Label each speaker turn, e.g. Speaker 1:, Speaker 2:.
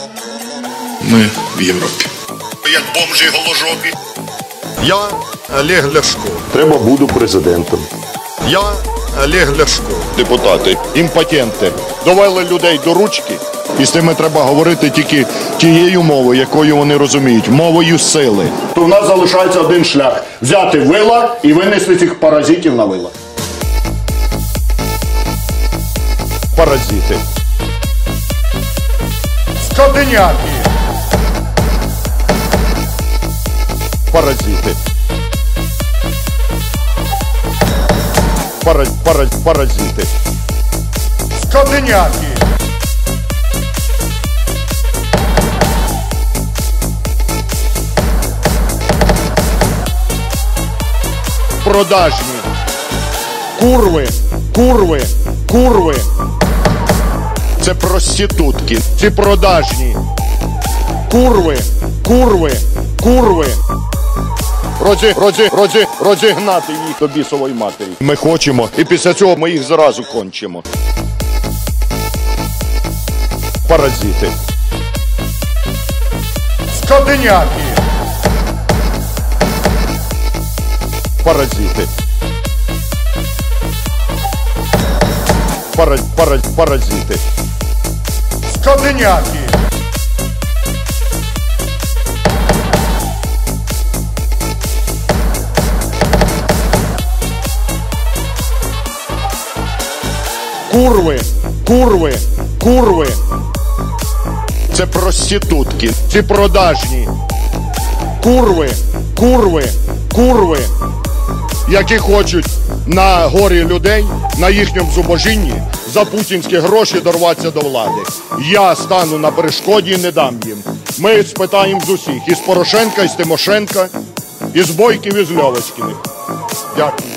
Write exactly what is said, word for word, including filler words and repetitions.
Speaker 1: Ми в Європі.
Speaker 2: Як бомжі голожопі.
Speaker 1: Я Олег Ляшко.
Speaker 3: Треба буду президентом.
Speaker 1: Я Олег Ляшко.
Speaker 2: Депутати, імпотенти, довели людей до ручки, і з ними треба говорити тільки тією мовою, якою вони розуміють, мовою сили.
Speaker 3: То в нас залишається один шлях – взяти вила і винести цих паразитів на вила.
Speaker 2: Паразити.
Speaker 1: Скотиняки.
Speaker 2: Паразити. Пара, пара, паразити.
Speaker 1: Скотиняки.
Speaker 2: Продажні. Курви, курви, курви. Це проститутки. Ці продажні. Курви, курви, курви. Розі, розі, розі, розігнати їх до бісової матері. Ми хочемо, і після цього ми їх зразу кончимо. Паразити.
Speaker 1: Скотиняки.
Speaker 2: Паразити. Пара, пара, паразити.
Speaker 1: Скотиняки.
Speaker 2: Курви, курви, курви. Це проститутки, ці продажні. Курви, курви, курви. Які хочуть на горі людей, на їхньому зубожінні, за путінські гроші дорватися до влади. Я стану на перешкоді і не дам їм. Ми спитаємо з усіх. Із Порошенка, із Тимошенка, із Бойків, із Льовочкіних. Дякую.